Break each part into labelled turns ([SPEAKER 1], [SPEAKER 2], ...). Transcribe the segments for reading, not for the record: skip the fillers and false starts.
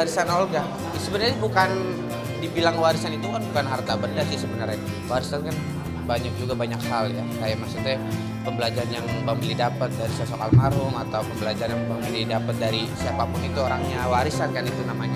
[SPEAKER 1] Warisan Olga sebenarnya bukan dibilang warisan, itu kan bukan harta benda sih sebenarnya. Warisan kan banyak hal ya, kayak maksudnya pembelajaran yang Bang Billy dapat dari sosok almarhum atau pembelajaran yang Bang Billy dapat dari siapapun itu orangnya, warisan kan itu namanya.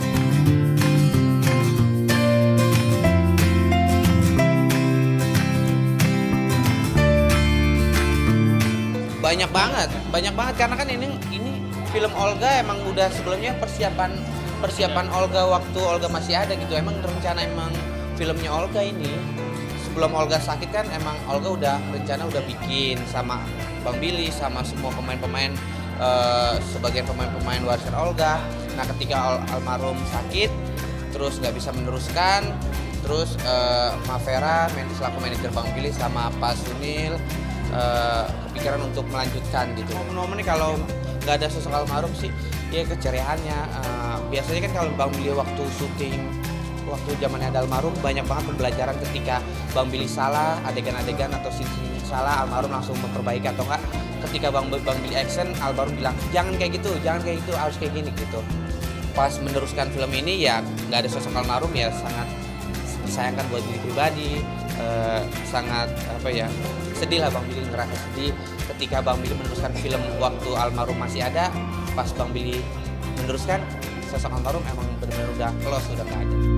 [SPEAKER 1] Banyak banget karena kan ini film Olga emang udah sebelumnya persiapan Olga waktu Olga masih ada gitu. Emang rencana filmnya Olga ini sebelum Olga sakit kan emang Olga udah bikin sama Bang Billy sama semua pemain-pemain, sebagian pemain-pemain warisan Olga. Nah ketika almarhum sakit terus nggak bisa meneruskan, terus Mavera selaku manajer Bang Billy sama Pak Sunil kepikiran untuk melanjutkan gitu. Momen-momennya kalau nggak ada sosok almarhum sih ya keceriaannya. Biasanya kan kalau Bang Billy waktu syuting, waktu zamannya ada almarhum banyak banget pembelajaran ketika Bang Billy salah, adegan-adegan atau scene salah, almarhum langsung memperbaiki, atau enggak ketika Bang Billy action, almarhum bilang jangan kayak gitu, harus kayak gini gitu. Pas meneruskan film ini ya nggak ada sosok almarhum ya sangat disayangkan buat diri pribadi, sangat sedih lah. Bang Billy ngerasa sedih ketika Bang Billy meneruskan film waktu almarhum masih ada. Pas Bang Billy meneruskan, sosok almarhum emang benar-benar udah close, udah nggak ada.